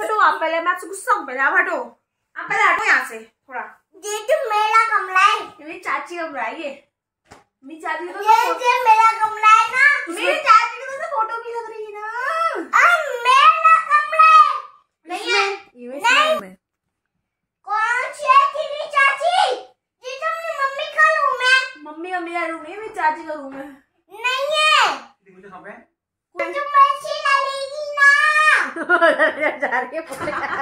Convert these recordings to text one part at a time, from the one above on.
हटो आप, पहले मैं आपसे गुस्सा हूँ, पहले आप हटो, आप पहले हटो यहाँ से थोड़ा। ये तो मेरा कमरा है, मेरी चाची का कमरा है ये, मेरी चाची का तो ये मेरा कमरा है ना, मेरी चाची की तो फोटो भी लग रही है ना। मेरा कमरा है। नहीं है, नहीं कौन सी है तेरी चाची? ये तो मेरी मम्मी का रूम है। मम्मी का मेरा रूम नहीं, मेरी चाची का रूम है। नहीं है, मुझे मच्छी डालेगी ना। जा रही है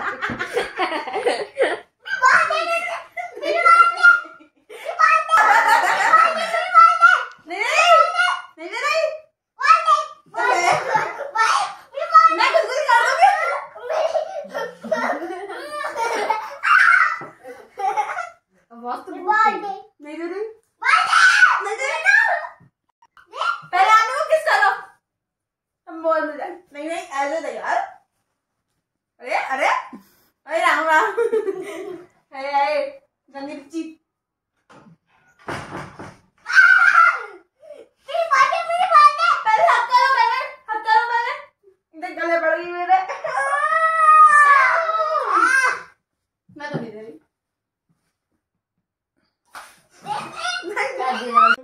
नहीं ऐसे नहीं यार। अरे अरे अरे राम राम। अरे अरे गंदी बच्ची। पहले हाथ करो, पहले इधर गले पड़ गई मेरे। मैं तो नहीं दे रही।